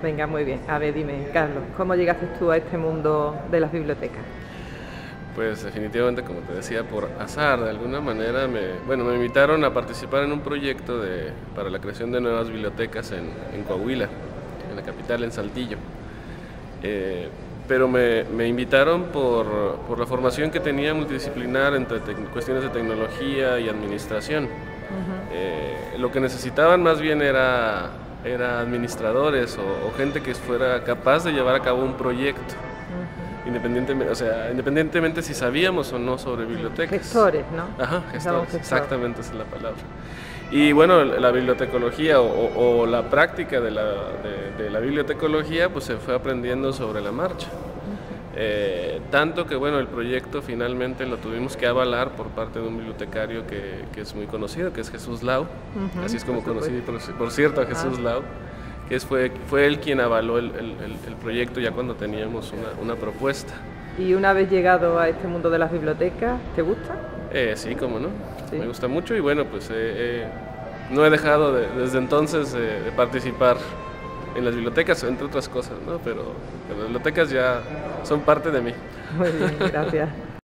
Venga, muy bien. A ver, dime, Carlos, ¿cómo llegaste tú a este mundo de las bibliotecas? Pues definitivamente, como te decía, por azar, de alguna manera me invitaron a participar en un proyecto para la creación de nuevas bibliotecas en Coahuila, en la capital, en Saltillo. Pero me invitaron por la formación que tenía multidisciplinar entre cuestiones de tecnología y administración. Lo que necesitaban más bien era administradores o gente que fuera capaz de llevar a cabo un proyecto. Independientemente si sabíamos o no sobre bibliotecas. Gestores, ¿no? Ajá, gestores, exactamente esa es la palabra. Y bueno, la bibliotecología o la práctica de la bibliotecología pues se fue aprendiendo sobre la marcha. Tanto que bueno, el proyecto finalmente lo tuvimos que avalar por parte de un bibliotecario que es muy conocido, que es Jesús Lau. Así es como conocí, por cierto, a Jesús Lau. Fue él quien avaló el proyecto ya cuando teníamos una propuesta. Y una vez llegado a este mundo de las bibliotecas, ¿te gusta? Sí, cómo no. Sí. Me gusta mucho y bueno, pues no he dejado desde entonces de participar en las bibliotecas, entre otras cosas, ¿no? Pero las bibliotecas ya son parte de mí. Muy bien, gracias.